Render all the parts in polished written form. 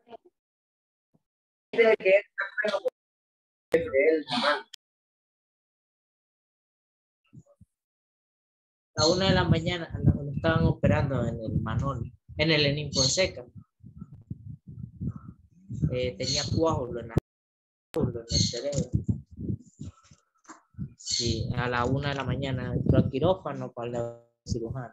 A la 1 de la mañana lo estaban operando en el Manol, en el Lenín Fonseca. Tenía coágulo en el cerebro. Sí, a la 1 de la mañana entró al quirófano para el cirujano.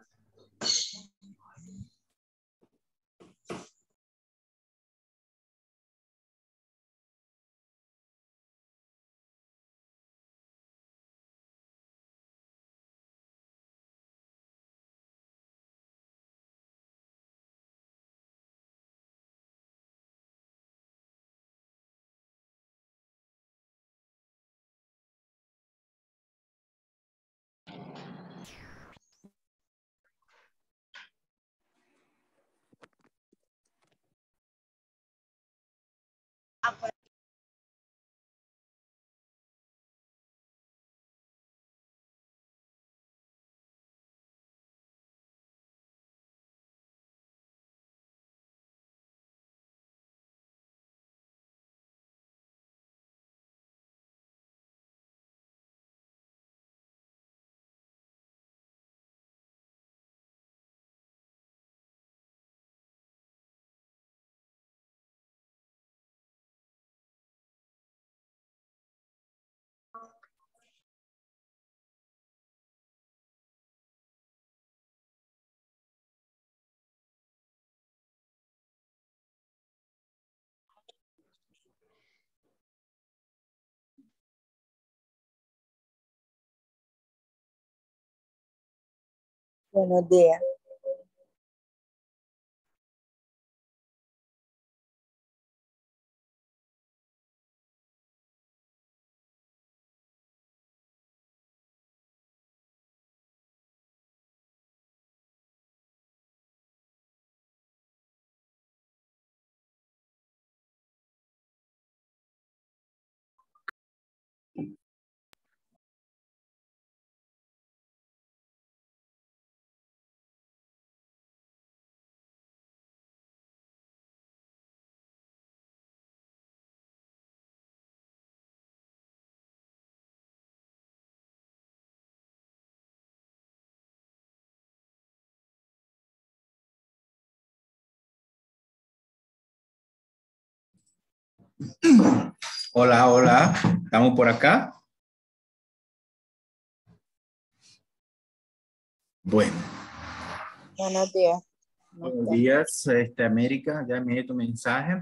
Buenos días. Hola, hola, ¿estamos por acá? Bueno. Buenos días. Buenos días, América, ya miré tu mensaje.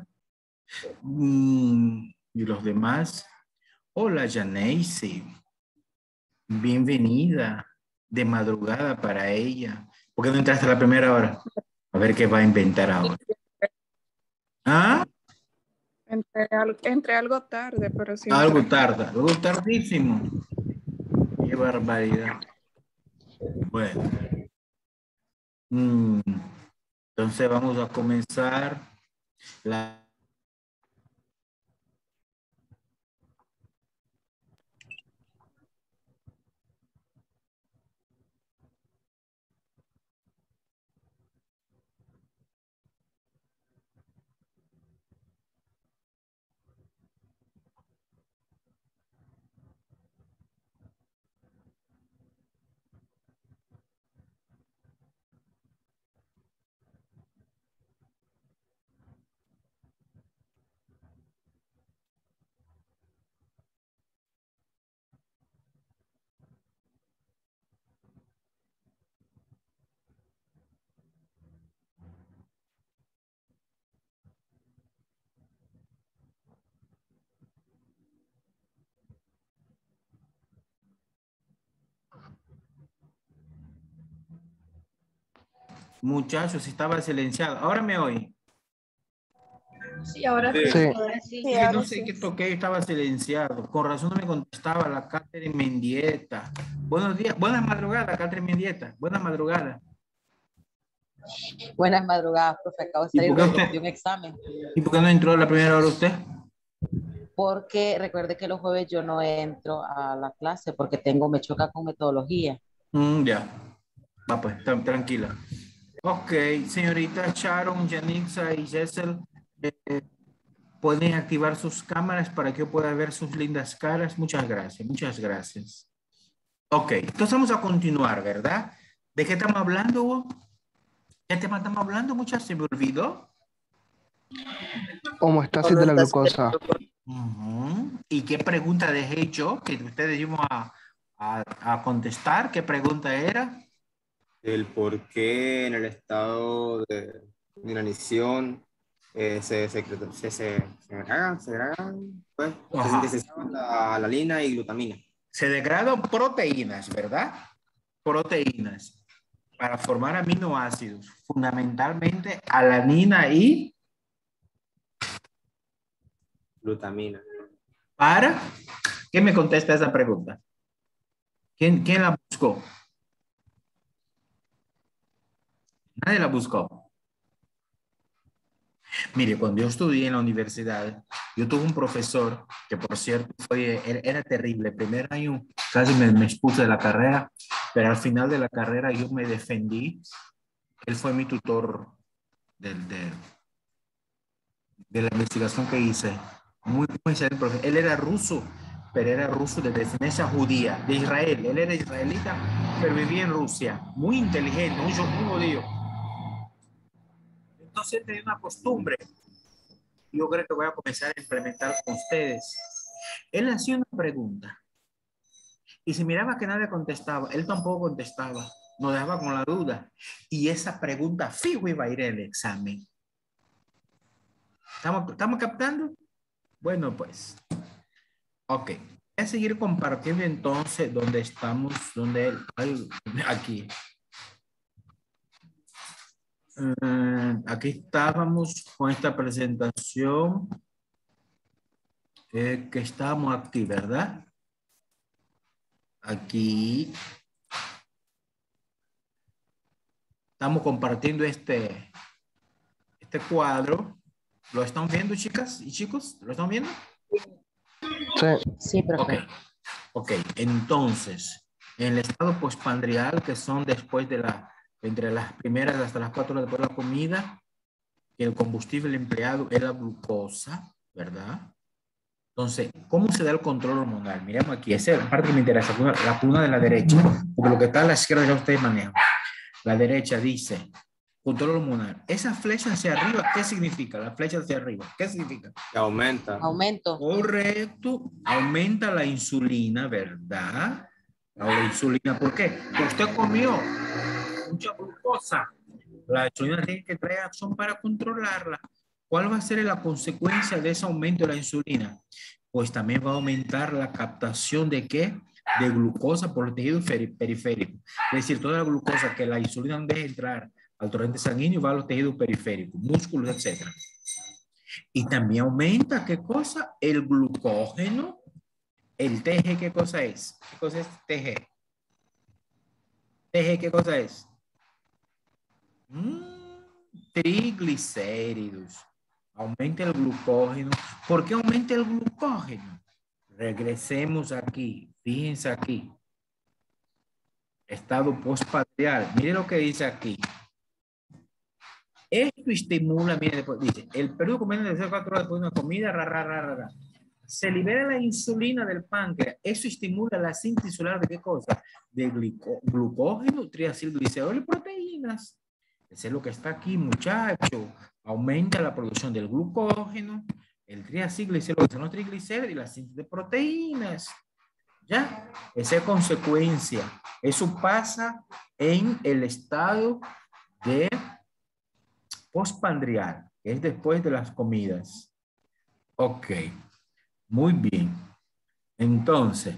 Y los demás. Hola, Janaise. Bienvenida. De madrugada para ella. ¿Por qué no entraste a la primera hora? A ver qué va a inventar ahora. ¿Ah? Entré algo tarde, pero sí. Algo tarde, algo tardísimo. Qué barbaridad. Bueno. Entonces vamos a comenzar la... Muchachos, estaba silenciado. Ahora me oí. Sí, ahora sí. Sí. Ahora sí. Sí, No ahora sé sí. qué toqué, estaba silenciado. Con razón no me contestaba la Catherine Mendieta. Buenos días, buenas madrugadas, Catherine Mendieta. Buenas madrugadas. Buenas madrugadas, profe. Acabo de ¿Y salir por qué de un examen. ¿Y por qué no entró a la primera hora usted? Porque recuerde que los jueves yo no entro a la clase porque me choca con metodología. Ya. Va pues, tranquila. Ok, señorita Sharon, Janixa y Jessel, pueden activar sus cámaras para que yo pueda ver sus lindas caras. Muchas gracias, muchas gracias. Ok, entonces vamos a continuar, ¿verdad? ¿De qué estamos hablando, Hugo? ¿Qué tema estamos hablando? Muchas se me olvidó. Homeostasis de la glucosa. ¿Y qué pregunta dejé yo que ustedes íbamos a contestar? ¿Qué pregunta era? El por qué en el estado de inanición se degradan, pues, se Ajá. sintetizaban la alanina y glutamina. Se degradan proteínas, ¿verdad? Proteínas para formar aminoácidos, fundamentalmente alanina y Glutamina. para. ¿Quién me contesta esa pregunta? ¿Quién la buscó? Nadie la buscó. Mire, cuando yo estudié en la universidad, yo tuve un profesor que, por cierto, era terrible. El primer año casi me expuse de la carrera, pero al final de la carrera yo me defendí. Él fue mi tutor de la investigación que hice. Muy excelente profesor. Él era ruso, pero era ruso de descendencia judía, de Israel. Él era israelita, pero vivía en Rusia. Muy inteligente, muy judío. Entonces tenía una costumbre. Yo creo que voy a comenzar a implementar con ustedes. Él hacía una pregunta y si miraba que nadie contestaba, él tampoco contestaba, nos dejaba con la duda y esa pregunta fijo iba a ir al examen. ¿Estamos captando? Bueno, pues, ok. Voy a seguir compartiendo entonces donde estamos, aquí. Aquí estábamos con esta presentación que estábamos aquí, ¿verdad? Aquí estamos compartiendo este cuadro. ¿Lo están viendo, chicas y chicos? ¿Lo están viendo? Sí. Sí, profe. Ok. Entonces, en el estado postprandial, que son después de entre las primeras hasta las 4 horas después de la comida, el combustible empleado es la glucosa, ¿verdad? Entonces, ¿cómo se da el control hormonal? Miremos aquí, esa es la parte que me interesa, la columna de la derecha, porque lo que está a la izquierda ya ustedes manejan. La derecha dice, control hormonal. Esa flecha hacia arriba, ¿qué significa? La flecha hacia arriba, ¿qué significa? Que aumenta. Aumento. Correcto, aumenta la insulina, ¿verdad? La insulina, ¿por qué? Porque usted comió mucha glucosa. La insulina tiene que traer acción para controlarla. ¿Cuál va a ser la consecuencia de ese aumento de la insulina? Pues también va a aumentar la captación de ¿qué? De glucosa por el tejido periférico. Es decir, toda la glucosa que la insulina no deja entrar al torrente sanguíneo va a los tejidos periféricos, músculos, etc. Y también aumenta, ¿qué cosa? El glucógeno. El TG, ¿qué cosa es? ¿Qué cosa es TG? TG, ¿qué cosa es? Triglicéridos. Aumenta el glucógeno. ¿Por qué aumenta el glucógeno? Regresemos aquí. Fíjense aquí. Estado postprandial. Mire lo que dice aquí. Esto estimula, mire, después dice, el periodo comiendo de 4 horas después de una comida, se libera la insulina del páncreas. Eso estimula la síntesis celular de qué cosa? De glucógeno, triacilglicerol y proteínas. Eso es lo que está aquí, muchachos. Aumenta la producción del glucógeno, el triacilglicerol, que son los triglicéridos y la síntesis de proteínas. ¿Ya? Esa es consecuencia. Eso pasa en el estado de postprandial, que es después de las comidas. Ok. Muy bien. Entonces,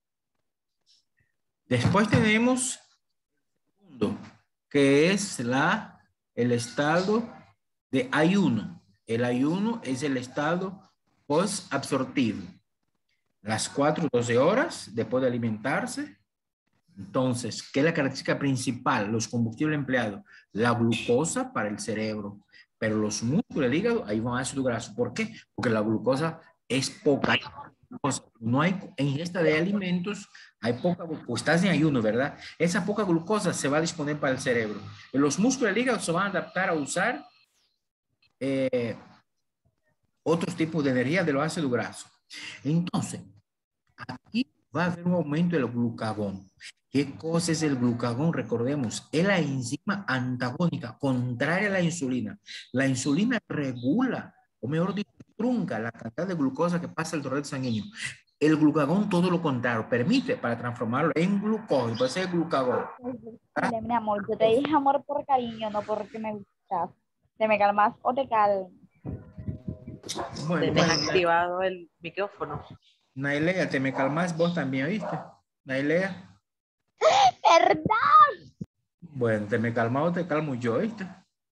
después tenemos el segundo, que es el estado de ayuno. El ayuno es el estado postabsortivo. Las 12 horas después de alimentarse. Entonces, ¿qué es la característica principal? Los combustibles empleados. La glucosa para el cerebro. Pero los músculos, el hígado, ahí van ácido graso. ¿Por qué? Porque la glucosa es poca. No hay ingesta de alimentos, hay poca, pues estás en ayuno, ¿verdad? Esa poca glucosa se va a disponer para el cerebro. Los músculos del hígado se van a adaptar a usar otros tipos de energía de los ácidos grasos. Entonces, aquí va a haber un aumento del glucagón. ¿Qué cosa es el glucagón? Recordemos, es la enzima antagónica, contraria a la insulina. La insulina regula, o mejor dicho, trunca la cantidad de glucosa que pasa al torrente sanguíneo. El glucagón, todo lo contrario, permite para transformarlo en glucosa, por eso es glucagón. Dile, mi amor, yo te dije amor por cariño, no porque me gustas. ¿Te me calmas o te calmas? Bueno, Tenés activado el micrófono. Nailea, te me calmas vos también, ¿viste? Nailea. ¿Verdad? Bueno, te me calmas o te calmo yo, ¿viste?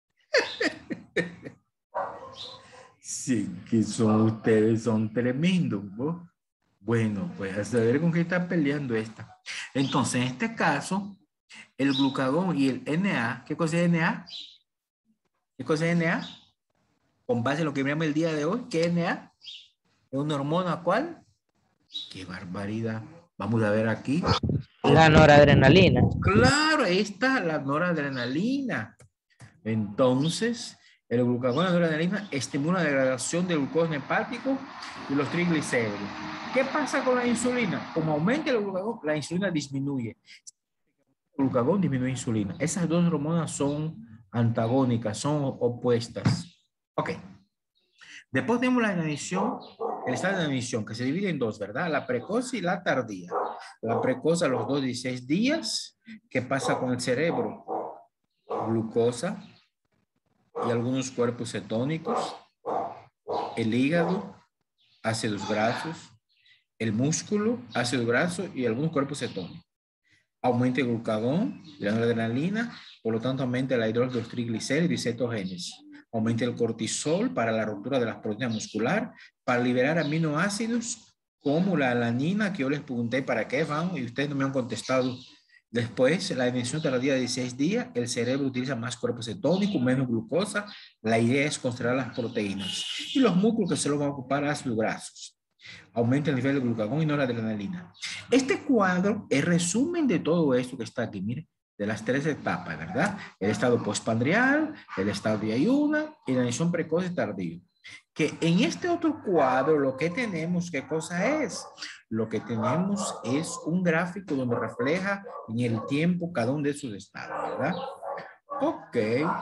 Sí, que son ustedes, son tremendos, ¿vos? Bueno, pues a saber con qué está peleando esta. Entonces, en este caso, el glucagón y el NA, ¿qué cosa es NA? ¿Qué cosa es NA? Con base en lo que miramos el día de hoy, ¿qué es NA? ¿Es una hormona cuál? ¡Qué barbaridad! Vamos a ver aquí. La noradrenalina. Claro, ahí está la noradrenalina. Entonces, el glucagón y la noradrenalina estimula la degradación del glucógeno hepático y los triglicéridos. ¿Qué pasa con la insulina? Como aumenta el glucagón, la insulina disminuye. El glucagón disminuye la insulina. Esas dos hormonas son antagónicas, son opuestas. Ok. Después tenemos la inanición, el estado de inanición, que se divide en dos, ¿verdad? La precoz y la tardía. La precoz a los 16 días. ¿Qué pasa con el cerebro? Glucosa y algunos cuerpos cetónicos. El hígado, ácidos grasos. El músculo, ácido graso y algunos cuerpos cetónicos. Aumenta el glucagón y la adrenalina, por lo tanto aumenta la hidrólisis de los triglicéridos y cetogénesis. Aumenta el cortisol para la ruptura de las proteínas muscular, para liberar aminoácidos como la alanina, que yo les pregunté para qué van y ustedes no me han contestado. Después, la inanición tardía de 16 días, el cerebro utiliza más cuerpos cetónicos, menos glucosa. La idea es concentrar las proteínas. Y los músculos que se lo van a ocupar ácidos grasos. Aumenta el nivel de glucagón y noradrenalina. Este cuadro es resumen de todo esto que está aquí, mire, de las tres etapas, ¿verdad? El estado postprandial, el estado de ayuno y la inanición precoz y tardío. Que en este otro cuadro lo que tenemos, ¿qué cosa es? Lo que tenemos es un gráfico donde refleja en el tiempo cada uno de esos estados, ¿verdad? Ok.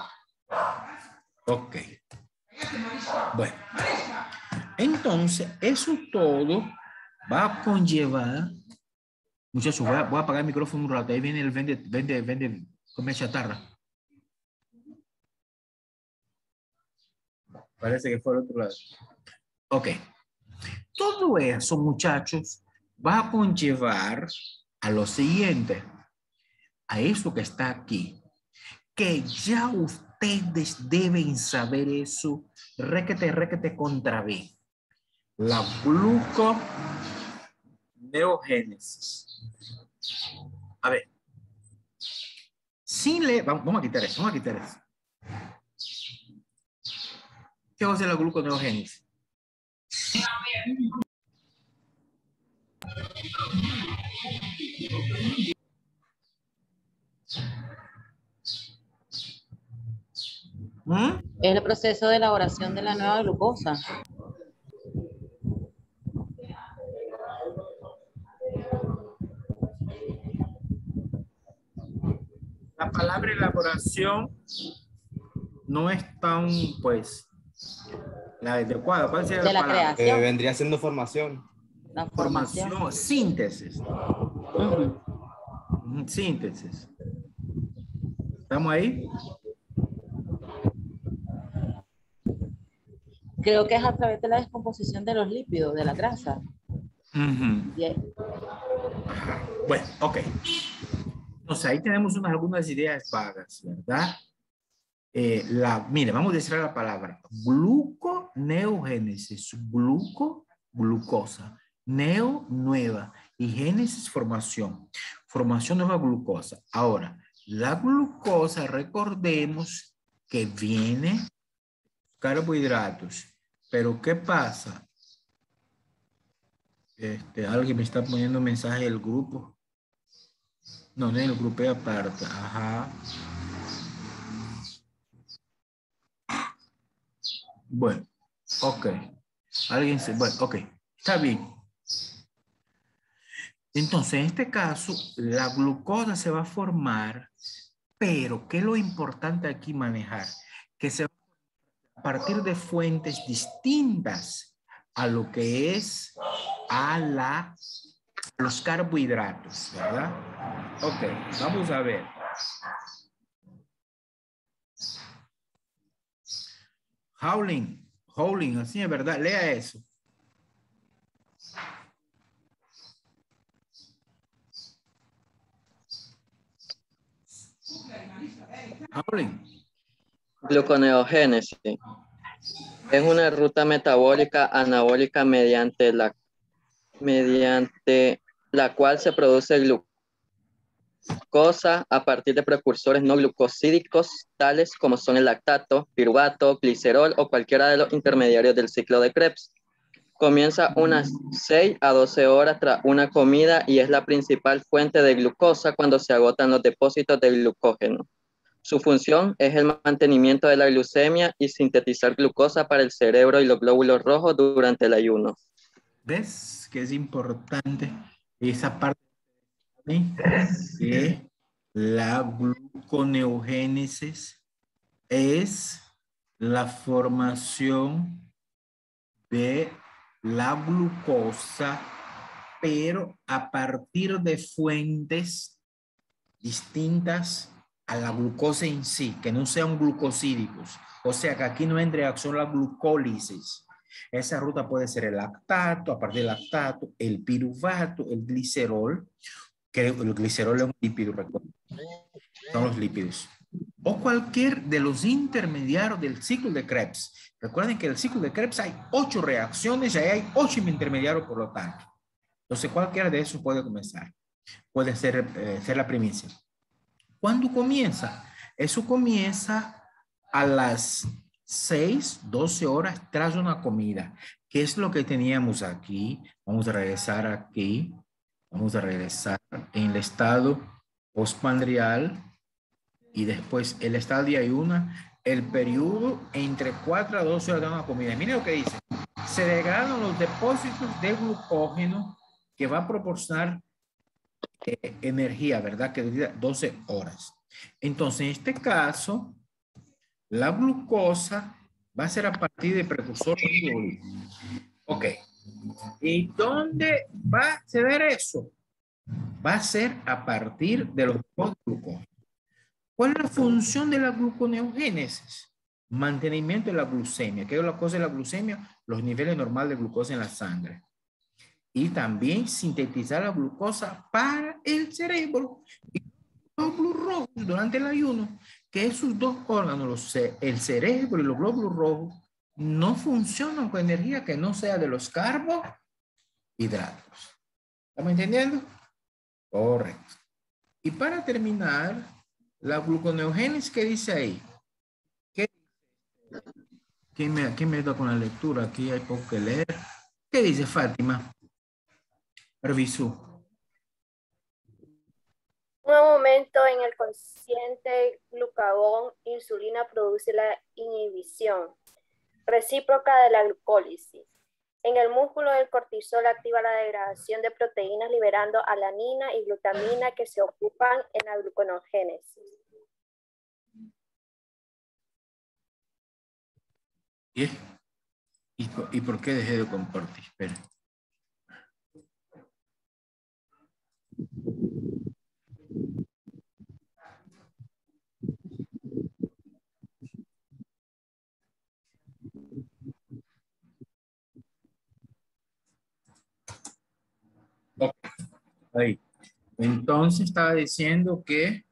Ok. Bueno. Entonces, eso todo va a conllevar, muchachos, voy a apagar el micrófono un rato, ahí viene el vende, come chatarra. Parece que fue al otro lado. Ok. Todo eso, muchachos, va a conllevar a lo siguiente, a eso que está aquí, que ya ustedes deben saber eso, requete contra B. La gluconeogénesis. A ver. Sin leer, vamos a quitar eso, ¿Qué va a ser la gluconeogénesis? Es el proceso de elaboración de la nueva glucosa. La palabra elaboración no es tan, pues, la adecuada. ¿Cuál sería De la la palabra? creación. Vendría siendo formación. La formación. Formación, síntesis. Ujú. Síntesis. ¿Estamos ahí? Creo que es a través de la descomposición de los lípidos, de la grasa. Bien. Bueno, ok. Entonces ahí tenemos algunas ideas vagas, ¿verdad? Mire, vamos a decir la palabra gluconeogénesis, glucosa, neo, nueva, y génesis, formación. Formación de nueva glucosa. Ahora, la glucosa, recordemos que viene carbohidratos. Pero ¿qué pasa? Alguien me está poniendo un mensaje del grupo. No, en el grupo aparte. Ajá. Bueno, ok. Alguien se... Bueno, ok. Está bien. Entonces, en este caso, la glucosa se va a formar, pero ¿qué es lo importante aquí manejar? Que se va a partir de fuentes distintas a lo que es a los carbohidratos, ¿verdad? Ok, vamos a ver. Howling, así es verdad, lea eso. Howling. Gluconeogénesis es una ruta metabólica anabólica mediante la cual se produce glucosa a partir de precursores no glucosídicos, tales como son el lactato, piruvato, glicerol o cualquiera de los intermediarios del ciclo de Krebs. Comienza unas 6 a 12 horas tras una comida y es la principal fuente de glucosa cuando se agotan los depósitos de glucógeno. Su función es el mantenimiento de la glucemia y sintetizar glucosa para el cerebro y los glóbulos rojos durante el ayuno. ¿Ves que es importante esa parte de la gluconeogénesis? Es la formación de la glucosa, pero a partir de fuentes distintas a la glucosa en sí, que no sean glucosídicos. O sea, que aquí no entre en reacción la glucólisis. Esa ruta puede ser el lactato, a partir del lactato, el piruvato, el glicerol, que el glicerol es un lípido, recuerden. Son los lípidos. O cualquier de los intermediarios del ciclo de Krebs. Recuerden que en el ciclo de Krebs hay 8 reacciones y ahí hay 8 intermediarios, por lo tanto. Entonces, cualquiera de esos puede comenzar. Puede ser la primicia. ¿Cuándo comienza? Eso comienza a las 6, 12 horas tras una comida. ¿Qué es lo que teníamos aquí? Vamos a regresar aquí. Vamos a regresar en el estado postprandial y después el estado de ayuno, el periodo entre 4 a 12 horas de una comida. Miren lo que dice. Se degradan los depósitos de glucógeno que va a proporcionar energía, ¿verdad? Que dura 12 horas. Entonces, en este caso, la glucosa va a ser a partir de precursor de. Ok. ¿Y dónde va a ser eso? Va a ser a partir de los glucógenos. ¿Cuál es la función de la gluconeogénesis? Mantenimiento de la glucemia. ¿Qué es la cosa de la glucemia? Los niveles normales de glucosa en la sangre. Y también sintetizar la glucosa para el cerebro y los glóbulos rojos durante el ayuno, que esos dos órganos, el cerebro y los glóbulos rojos, no funcionan con energía que no sea de los carbohidratos. ¿Estamos entendiendo? Correcto. Y para terminar, la gluconeogénesis, ¿qué dice ahí? ¿Quién me ayuda con la lectura? Aquí hay poco que leer. ¿Qué dice Fátima? Revisó. Un aumento en el cociente glucagón insulina produce la inhibición recíproca de la glucólisis. En el músculo el cortisol activa la degradación de proteínas liberando alanina y glutamina que se ocupan en la gluconeogénesis. ¿Y por qué dejé de compartir? Espera. Okay. Ahí. Entonces estaba diciendo que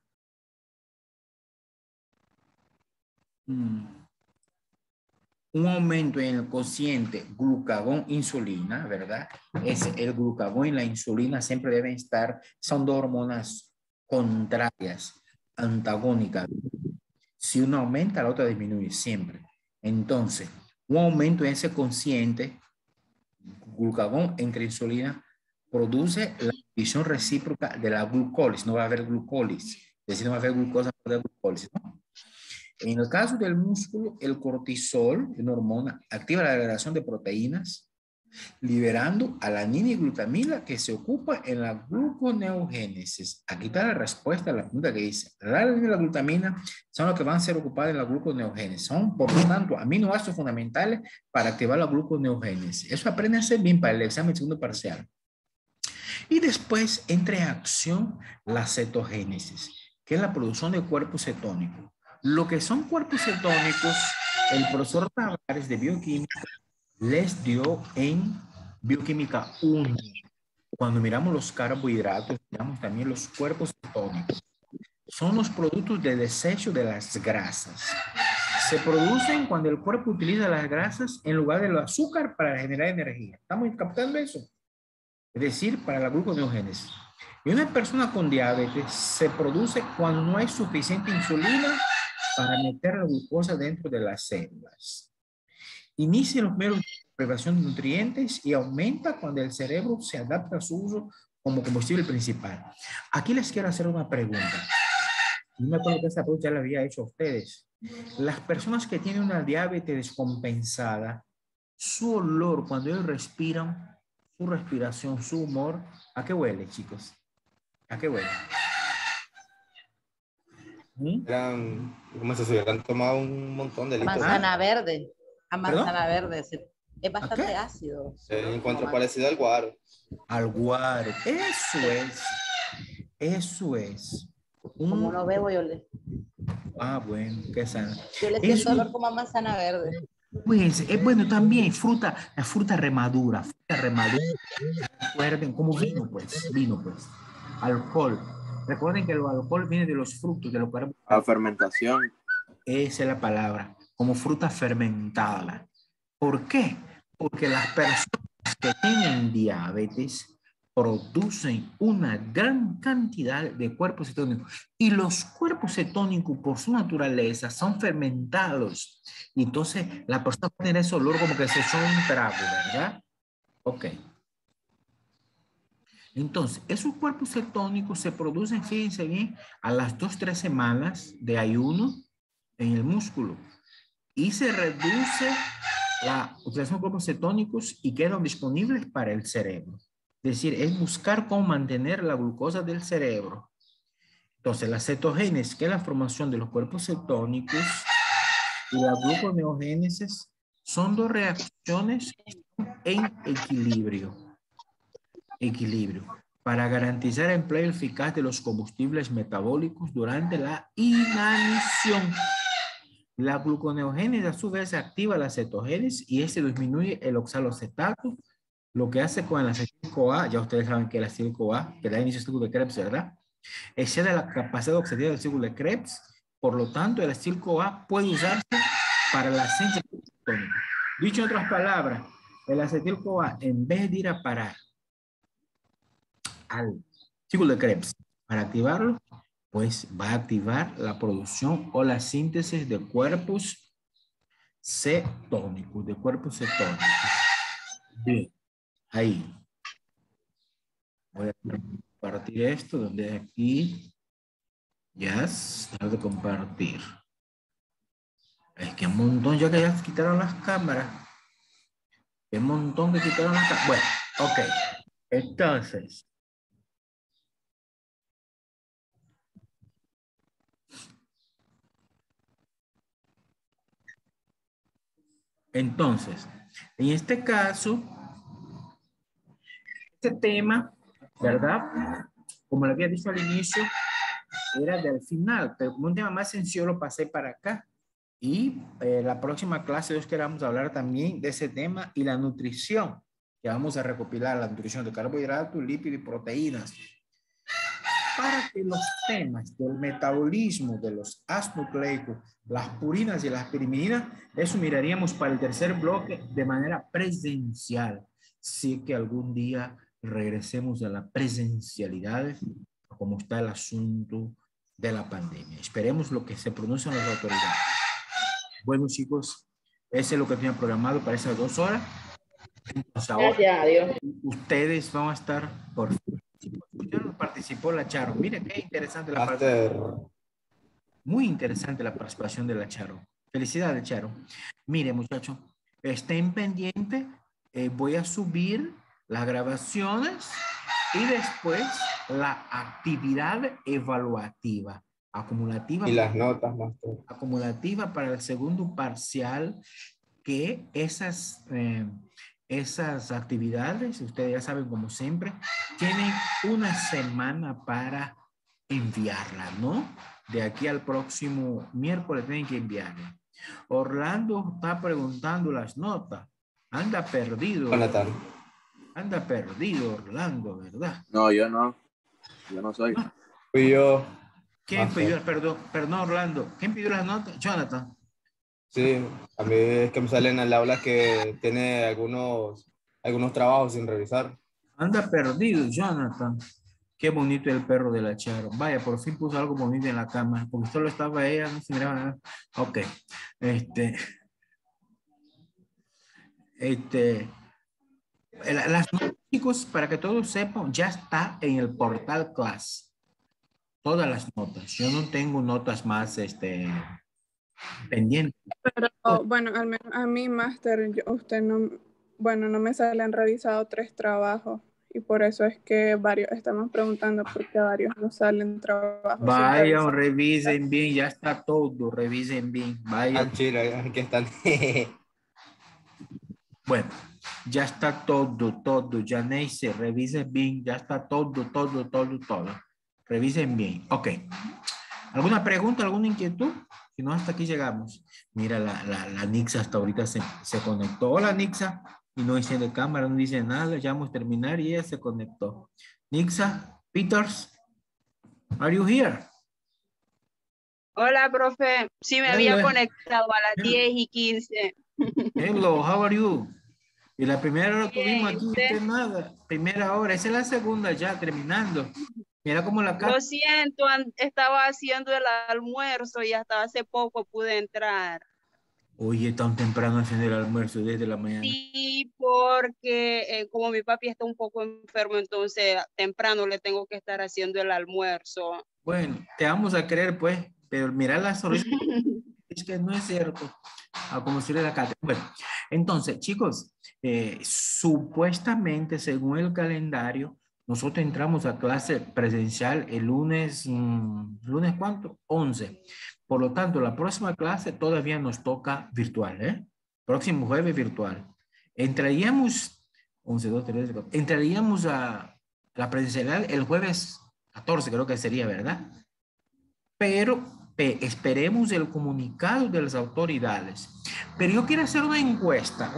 un aumento en el cociente glucagón-insulina, ¿verdad? El glucagón y la insulina siempre deben estar, son dos hormonas contrarias, antagónicas. Si una aumenta, la otra disminuye siempre. Entonces, un aumento en ese cociente glucagón entre insulina produce la división recíproca de la glucólisis. No va a haber glucólisis. Es decir, no va a haber glucosa, no va a haber glucólisis, ¿no? En el caso del músculo, el cortisol, una hormona, activa la degradación de proteínas, liberando alanina y glutamina que se ocupa en la gluconeogénesis. Aquí está la respuesta a la pregunta que dice, la alanina y la glutamina son los que van a ser ocupados en la gluconeogénesis. Son, por lo tanto, aminoácidos fundamentales para activar la gluconeogénesis. Eso apréndanse bien para el examen segundo parcial. Y después entra en acción la cetogénesis, que es la producción de cuerpos cetónicos. Lo que son cuerpos cetónicos, el profesor Tavares de bioquímica les dio en bioquímica 1. Cuando miramos los carbohidratos, miramos también los cuerpos cetónicos. Son los productos de desecho de las grasas. Se producen cuando el cuerpo utiliza las grasas en lugar del azúcar para generar energía. ¿Estamos captando eso? Es decir, para la gluconeogénesis. Y una persona con diabetes se produce cuando no hay suficiente insulina para meter la glucosa dentro de las células. Inicia los primeros días de privación de nutrientes y aumenta cuando el cerebro se adapta a su uso como combustible principal. Aquí les quiero hacer una pregunta. Yo me acuerdo que esta pregunta ya la había hecho a ustedes. Las personas que tienen una diabetes descompensada, su olor cuando ellos respiran, su respiración, su humor, ¿a qué huele, chicos? ¿A qué huele? Como si se hubieran tomado un montón de litros. Manzana verde. A manzana ¿Perdón? verde. Es bastante ácido. Se encuentra parecido al guaro. Al guaro. Eso es. Eso es. Como no bebo, yo le... Ah, bueno, qué sana. Yo le siento olor como a manzana verde. Pues, bueno, también fruta, la fruta remadura. Recuerden, como vino, pues. Alcohol. Recuerden que el alcohol viene de los frutos, de los cuerpos. La fermentación. Esa es la palabra, como fruta fermentada. ¿Por qué? Porque las personas que tienen diabetes producen una gran cantidad de cuerpos cetónicos. Y los cuerpos cetónicos, por su naturaleza, son fermentados. Y entonces la persona va a tener ese olor como que se echó un trago, ¿verdad? Ok. Entonces, esos cuerpos cetónicos se producen, fíjense bien, a las 2-3 semanas de ayuno en el músculo. Y se reduce la utilización de cuerpos cetónicos y quedan disponibles para el cerebro. Es decir, es buscar cómo mantener la glucosa del cerebro. Entonces, la cetogénesis, que es la formación de los cuerpos cetónicos, y la gluconeogénesis son dos reacciones en equilibrio. Para garantizar el empleo eficaz de los combustibles metabólicos durante la inanición. La gluconeogénesis a su vez activa la cetogénesis y este disminuye el oxalocetato, lo que hace con el acetil-CoA, ya ustedes saben que el acetil-CoA, que da inicio al círculo de Krebs, ¿verdad? Excede la capacidad oxidativa del círculo de Krebs, por lo tanto el acetil-CoA puede usarse para la síntesis cetónica. Dicho en otras palabras, el acetil-CoA, en vez de ir a parar al círculo de Krebs para activarlo, pues va a activar la producción o la síntesis de cuerpos cetónicos, Bien, ahí. Voy a compartir esto, donde aquí, dejar de compartir. Es que un montón, ya que ya quitaron las cámaras. Un montón que quitaron las cámaras. Bueno, ok. Entonces, en este caso, este tema, ¿verdad? Como le había dicho al inicio, era del final, pero como un tema más sencillo lo pasé para acá. Y la próxima clase, Dios quiera, vamos a hablar también de ese tema y la nutrición. Ya vamos a recopilar la nutrición de carbohidratos, lípidos y proteínas. Para que los temas del metabolismo de los ácidos nucleicos, las purinas y las pirimidinas, eso miraríamos para el tercer bloque de manera presencial. Sí que algún día regresemos a la presencialidad, como está el asunto de la pandemia. Esperemos lo que se pronuncian las autoridades. Bueno, chicos, ese es lo que tenía programado para esas 2 horas. Entonces, ahora, gracias a Dios. Ustedes van a estar por... Participó la Charo. Mire qué interesante la parte. Muy interesante la participación de la Charo. Felicidades, Charo. Mire, muchachos, estén pendientes. Voy a subir las grabaciones y después la actividad evaluativa, acumulativa. Y las notas, máster. Acumulativa para el segundo parcial, que esas actividades, ustedes ya saben, como siempre, tienen una semana para enviarla, ¿no? De aquí al próximo miércoles tienen que enviarla. Orlando está preguntando las notas. Anda perdido. Jonathan. Anda perdido, Orlando, ¿verdad? No, yo no. Yo no soy. Fui yo. ¿Quién Máster. pidió? Perdón, Orlando. ¿Quién pidió las notas? Jonathan. Sí, a mí es que me salen al aula que tiene algunos trabajos sin revisar. Anda perdido, Jonathan. Qué bonito el perro de la Charo. Vaya, por fin puso algo bonito en la cama. Porque solo estaba ella, no se miraba nada. Ok. Las notas, chicos, para que todos sepan, ya está en el portal Class. Todas las notas. Yo no tengo notas más pendientes. Pero bueno, al menos a mí, máster, usted no, bueno, no me salen revisados 3 trabajos y por eso es que varios estamos preguntando por qué varios no salen trabajos. sin Vayan, revisar. revisen bien, ya está todo, revisen bien. Vayan. Chile, aquí están. Bueno, ya está todo. Janice, revisen bien, ya está todo. Revisen bien. Ok. ¿Alguna pregunta, alguna inquietud? Si no, hasta aquí llegamos. Mira, la Nixa hasta ahorita se conectó. Hola, Nixa. Y no dice de cámara, no dice nada. Ya vamos a terminar y ella se conectó. Nixa, Peters, are you here? Hola, profe. Sí, me había conectado a las 10:15. Hello, how are you? Y la primera hora Bien, tuvimos aquí, ¿usted? usted nada. Primera hora, esa es la segunda ya, terminando. Mira cómo la Lo siento, estaba haciendo el almuerzo y hasta hace poco pude entrar. Oye, tan temprano haciendo el almuerzo desde la mañana. Sí, porque como mi papi está un poco enfermo, entonces temprano le tengo que estar haciendo el almuerzo. Bueno, te vamos a creer, pues, pero mira la sonrisa. Es que no es cierto. Como si la cátedra. Bueno, entonces, chicos, supuestamente, según el calendario, nosotros entramos a clase presencial el lunes, ¿lunes cuánto? 11. Por lo tanto, la próxima clase todavía nos toca virtual, ¿eh? Próximo jueves virtual. Entraríamos, 11, 2, 3, 4, entraríamos a la presencialidad el jueves 14, creo que sería, ¿verdad? Pero esperemos el comunicado de las autoridades. Pero yo quiero hacer una encuesta.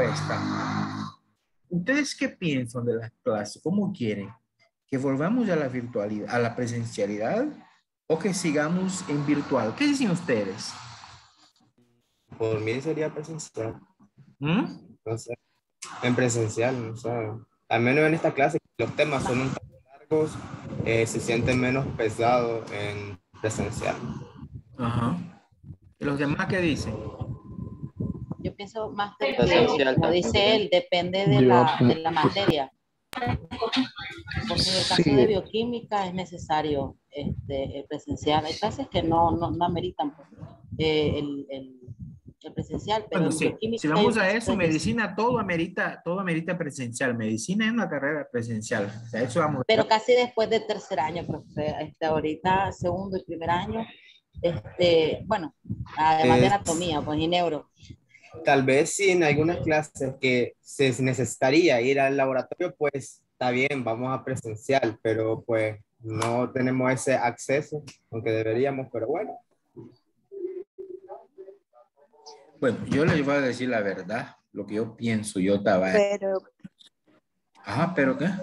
¿Ustedes qué piensan de las clases? ¿Cómo quieren? ¿Que volvamos a la virtualidad, a la presencialidad o que sigamos en virtual? ¿Qué dicen ustedes? Por mí sería presencial. No sé. En presencial, no sé. Al menos en esta clase, los temas son un poco largos, se sienten menos pesados en presencial. Ajá. ¿Y los demás qué dicen? Yo pienso más que, como dice él, depende de la materia. Porque en el caso de bioquímica es necesario el presencial. Hay clases que no ameritan el presencial, pero bueno, sí. Si vamos a eso, medicina todo amerita presencial. Medicina es una carrera presencial. O sea, eso vamos. Pero casi después del tercer año, profe. Ahorita segundo y primer año, bueno, además de anatomía, pues y neuro. Tal vez si en algunas clases que se necesitaría ir al laboratorio, pues está bien, vamos a presencial, pero pues no tenemos ese acceso, aunque deberíamos, pero bueno. Bueno, yo les voy a decir la verdad, lo que yo pienso, yo estaba... Pero... Ajá, ¿pero qué?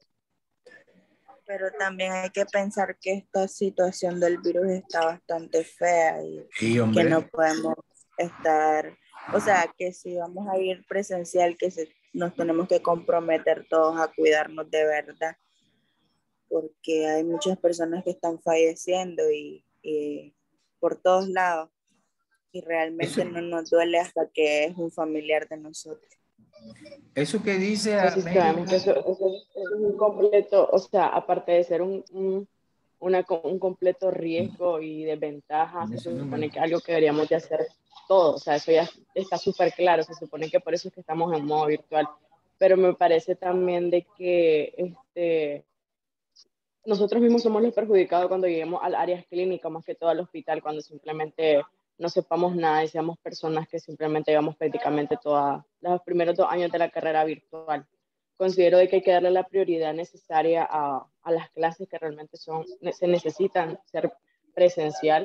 Pero también hay que pensar que esta situación del virus está bastante fea y que no podemos estar... O sea, que si vamos a ir presencial, nos tenemos que comprometer todos a cuidarnos de verdad, porque hay muchas personas que están falleciendo y por todos lados, y realmente no nos duele hasta que es un familiar de nosotros. Eso que dice... Pues sí, sabemos que eso es un completo, o sea, aparte de ser un un completo riesgo y desventaja. Se supone que algo que deberíamos de hacer todos, o sea, eso ya está súper claro, se supone que por eso es que estamos en modo virtual, pero me parece también de que nosotros mismos somos los perjudicados cuando lleguemos al área clínica, más que todo al hospital, cuando simplemente no sepamos nada y seamos personas que simplemente llevamos prácticamente todos los primeros 2 años de la carrera virtual. Considero de que hay que darle la prioridad necesaria a las clases que realmente se necesitan ser presencial,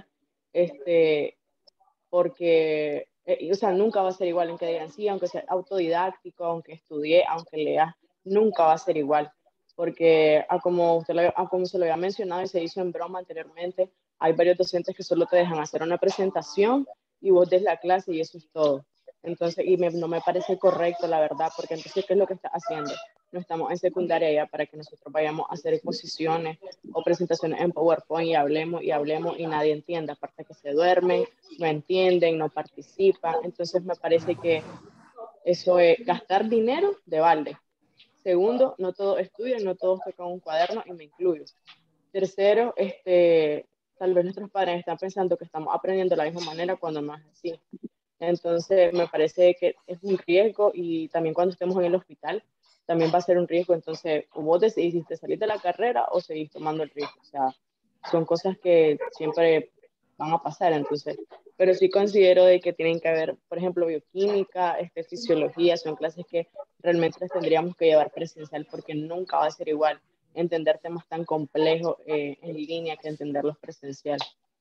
porque o sea, nunca va a ser igual en que digan sí, aunque sea autodidáctico, aunque estudie, aunque lea, nunca va a ser igual, porque como se lo había mencionado y se hizo en broma anteriormente, hay varios docentes que solo te dejan hacer una presentación y vos des la clase y eso es todo. Entonces, no me parece correcto, la verdad, porque entonces, ¿qué es lo que está haciendo? No estamos en secundaria ya para que nosotros vayamos a hacer exposiciones o presentaciones en PowerPoint y hablemos y nadie entienda, aparte que se duermen, no entienden, no participan. Entonces, me parece que eso es gastar dinero de balde. Segundo, no todos estudian, no todos tocan un cuaderno y me incluyo. Tercero, tal vez nuestros padres están pensando que estamos aprendiendo de la misma manera cuando no es así. Entonces, me parece que es un riesgo y también cuando estemos en el hospital, también va a ser un riesgo. Entonces, o vos decidís si te salís de la carrera o seguís tomando el riesgo. O sea, son cosas que siempre van a pasar. Entonces, pero sí considero de que tienen que haber, por ejemplo, bioquímica, fisiología, son clases que realmente las tendríamos que llevar presencial porque nunca va a ser igual entender temas tan complejos en línea que entenderlos presencial.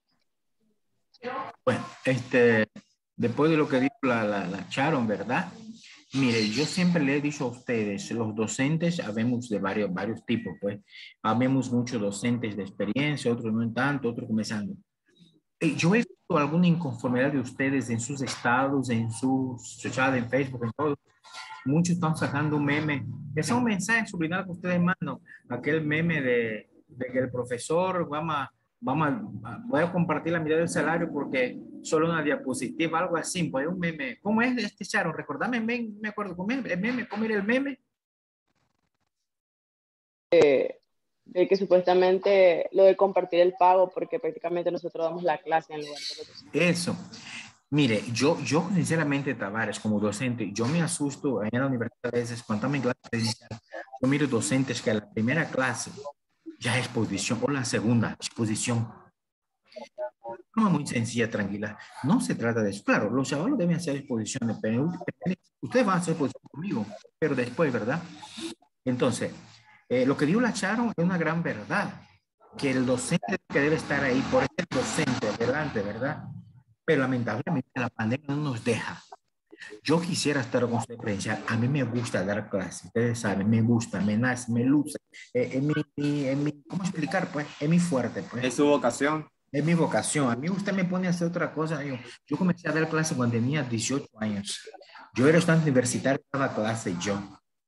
Bueno, después de lo que dijo la Sharon, ¿verdad? Mire, yo siempre le he dicho a ustedes, los docentes, habemos de varios tipos, pues. Habemos muchos docentes de experiencia, otros no tanto, otros comenzando. Yo he visto alguna inconformidad de ustedes en sus estados, en sus chat, en Facebook, en todo. Muchos están sacando un meme. Es un mensaje subliminal que ustedes mandan. Aquel meme de que el profesor, voy a compartir la mitad del salario porque solo una diapositiva, algo así, pues un meme. ¿Cómo es Sharon? Recordame, me acuerdo, ¿cómo era el meme? ¿Cómo era el meme? De que supuestamente lo de compartir el pago porque prácticamente nosotros damos la clase en lugar de los... Eso. Mire, yo sinceramente, Tavares, como docente, yo me asusto en la universidad a veces cuando estamos en clase presencial. Yo miro docentes que a la primera clase ya es exposición, o la segunda exposición. No, muy sencilla, tranquila. No se trata de eso. Claro, los chavalos deben hacer exposiciones, pero ustedes van a hacer exposición conmigo, pero después, ¿verdad? Entonces, lo que dio la Sharon es una gran verdad, que el docente que debe estar ahí, por el docente adelante, ¿verdad? Pero lamentablemente la pandemia no nos deja. Yo quisiera estar con usted presencial. A mí me gusta dar clases, ustedes saben, me gusta, me nace, me luce. ¿Cómo explicar? Pues es mi fuerte. Pues. Es su vocación. Es mi vocación. A mí usted me pone a hacer otra cosa. Yo comencé a dar clases cuando tenía 18 años. Yo era estudiante universitario, daba clases yo.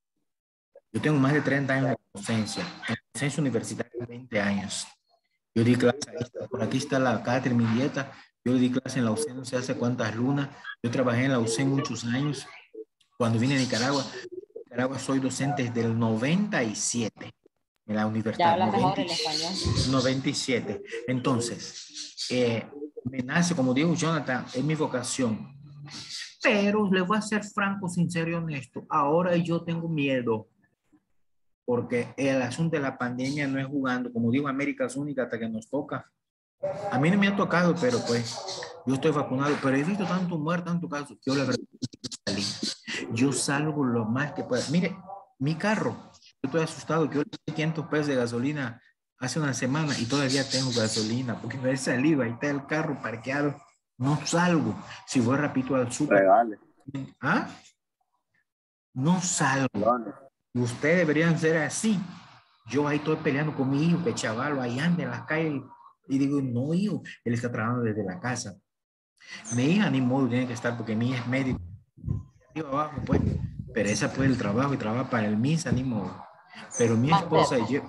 Yo tengo más de 30 años de docencia. En docencia universitaria, 20 años. Yo di clases, por aquí está la cátedra, mi dieta. Yo di clase en la UCE no sé hace cuántas lunas. Yo trabajé en la UCE muchos años. Cuando vine a Nicaragua, soy docente desde el 97 en la universidad. Ya habla mejor el español. 97. Entonces, me nace, como dijo Jonathan, es mi vocación. Pero le voy a ser franco, sincero y honesto. Ahora yo tengo miedo. Porque el asunto de la pandemia no es jugando. Como digo, América es única hasta que nos toca. A mí no me ha tocado, pero pues yo estoy vacunado, pero he visto tanto muerto, tanto caso, que yo la verdad salí. Yo salgo lo más que pueda. Mire, mi carro, yo estoy asustado, que yo le di 500 pesos de gasolina hace una semana y todavía tengo gasolina, porque no he salido, ahí está el carro parqueado, no salgo. Si voy rápido al súper. ¿Ah? No salgo. Ustedes deberían ser así. Yo ahí estoy peleando con mi hijo, que chaval, ahí anda en la calle. Y digo, no, hijo, él está trabajando desde la casa. Mi hija ni modo tiene que estar porque mi hija es médico. Arriba abajo, pues, pero esa pues el trabajo y trabaja para el MISA, ni modo. Pero mi esposa y yo...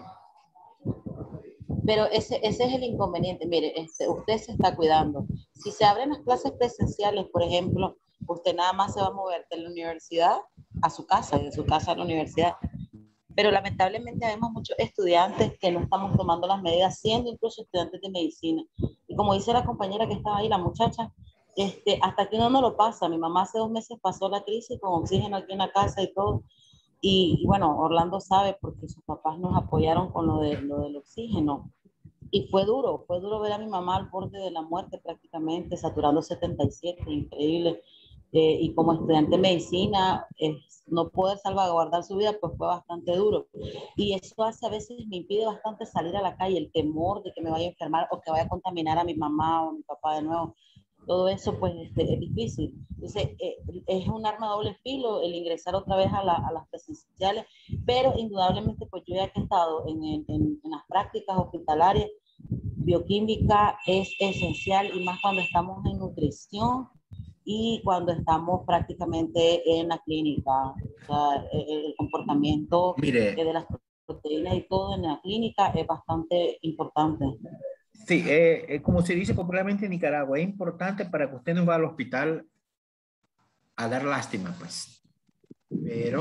Pero ese es el inconveniente. Mire, usted se está cuidando. Si se abren las clases presenciales, por ejemplo, usted nada más se va a mover de la universidad a su casa y de su casa a la universidad. pero lamentablemente vemos muchos estudiantes que no estamos tomando las medidas, siendo incluso estudiantes de medicina. Y como dice la compañera que estaba ahí, la muchacha, hasta que uno no lo pasa. Mi mamá hace 2 meses pasó la crisis con oxígeno aquí en la casa y todo. Y bueno, Orlando sabe porque sus papás nos apoyaron con lo del oxígeno. Y fue duro ver a mi mamá al borde de la muerte prácticamente, saturando 77, increíble. Y como estudiante de medicina, no poder salvaguardar su vida, pues fue bastante duro. Y eso a veces me impide bastante salir a la calle, el temor de que me vaya a enfermar o que vaya a contaminar a mi mamá o a mi papá de nuevo. Todo eso pues es difícil. Entonces es un arma de doble filo el ingresar otra vez a las presenciales, pero indudablemente pues yo ya que he estado en las prácticas hospitalarias, bioquímica es esencial y más cuando estamos en nutrición y cuando estamos prácticamente en la clínica. O sea, el comportamiento de las proteínas y todo en la clínica es bastante importante. Sí, como se dice popularmente en Nicaragua, es importante para que usted no vaya al hospital a dar lástima, pues. Pero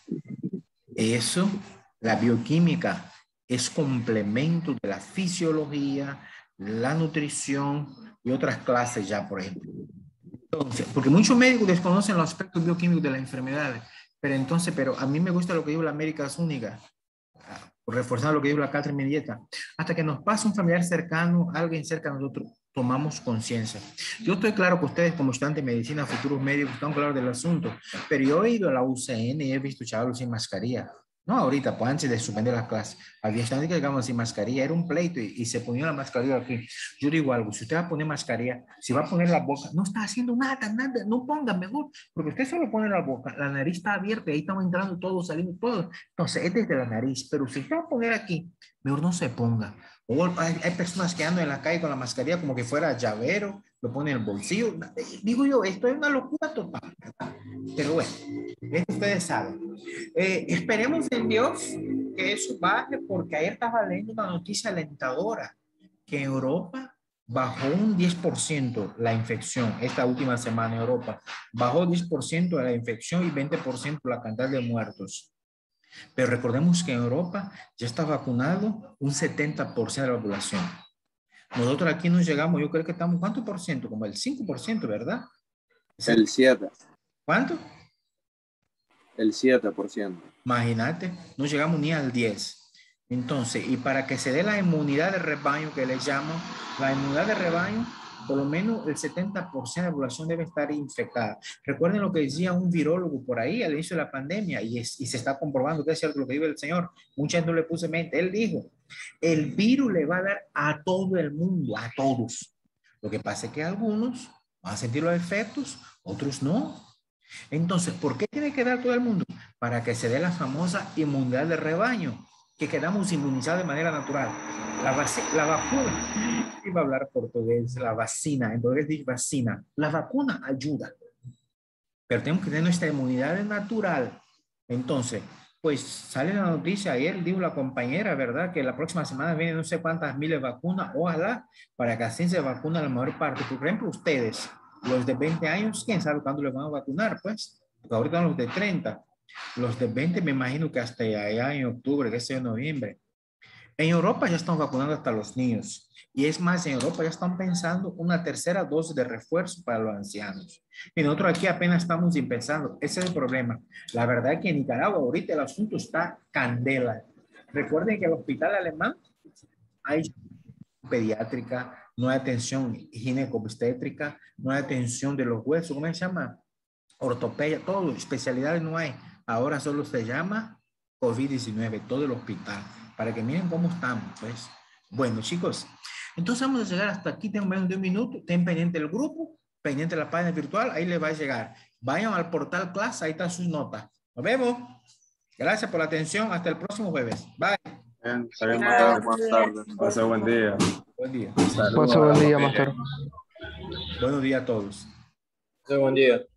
eso, la bioquímica, es complemento de la fisiología, la nutrición y otras clases ya, por ejemplo. Entonces, porque muchos médicos desconocen los aspectos bioquímicos de las enfermedades, pero a mí me gusta lo que dijo la América Zúñiga, reforzando lo que dijo la Catherine Mendieta. Hasta que nos pase un familiar cercano, alguien cerca de nosotros, tomamos conciencia. Yo estoy claro que ustedes como estudiantes de medicina, futuros médicos, están claros del asunto, pero yo he ido a la UCN y he visto chavos sin mascarilla. No ahorita, pues antes de suspender las clases. Había estudiantes que llegaban sin mascarilla, era un pleito y se ponía la mascarilla aquí. Yo digo algo, si usted va a poner mascarilla, si va a poner la boca, no está haciendo nada, no ponga mejor, porque usted solo pone la boca, la nariz está abierta y ahí estamos entrando todos, saliendo todos. Entonces es desde la nariz, pero si usted va a poner aquí, mejor no se ponga. O hay personas que andan en la calle con la mascarilla como que fuera llavero, lo ponen en el bolsillo. Digo yo, esto es una locura total, ¿verdad? Pero bueno, ustedes saben. Esperemos en Dios que eso baje, porque ayer estaba leyendo una noticia alentadora, que en Europa bajó un 10% la infección. Esta última semana en Europa bajó 10% de la infección y 20% la cantidad de muertos. Pero recordemos que en Europa ya está vacunado un 70% de la población. Nosotros aquí no llegamos, yo creo que estamos, ¿cuánto por ciento? Como el 5%, ¿verdad? El 7%. ¿Cuánto? El 7%. Imagínate, no llegamos ni al 10%. Entonces, y para que se dé la inmunidad de rebaño, que le llamo, la inmunidad de rebaño, por lo menos el 70% de la población debe estar infectada. Recuerden lo que decía un virólogo por ahí al inicio de la pandemia, y se está comprobando que es cierto lo que dice el señor. Mucha gente no le puso mente. Él dijo, el virus le va a dar a todo el mundo, a todos. Lo que pasa es que algunos van a sentir los efectos, otros no. Entonces, ¿por qué tiene que dar todo el mundo? Para que se dé la famosa inmunidad de rebaño, que quedamos inmunizados de manera natural. La vacuna, iba a hablar portugués, la vacina, en portugués dice vacina. La vacuna ayuda, pero tenemos que tener nuestra inmunidad natural. Entonces, pues sale la noticia ayer, dijo la compañera, ¿verdad? Que la próxima semana vienen no sé cuántas miles de vacunas, ojalá, para que así se vacune la mayor parte. Por ejemplo, ustedes, los de 20 años, ¿quién sabe cuándo les van a vacunar? Pues, porque ahorita los de 30. Los de 20 me imagino que hasta allá en octubre, que sea en noviembre. En Europa ya están vacunando hasta los niños. Y es más, en Europa ya están pensando una tercera dosis de refuerzo para los ancianos. Y nosotros aquí apenas estamos empezando. Ese es el problema. La verdad es que en Nicaragua ahorita el asunto está candela. Recuerden que el hospital alemán hay pediátrica, no hay atención ginecobstétrica, no hay atención de los huesos, ¿cómo se llama? Ortopedia, todo, especialidades no hay. Ahora solo se llama COVID-19, todo el hospital, para que miren cómo estamos, pues. Bueno, chicos, entonces vamos a llegar hasta aquí, tengo menos de un minuto, estén pendiente del grupo, pendiente de la página virtual, ahí les va a llegar. Vayan al portal clase, ahí están sus notas. Nos vemos. Gracias por la atención, hasta el próximo jueves. Bye. Bien, buenas tardes. Pase buen día. Buen día. Pase buen día, Master. Buenos días a todos. Buen día.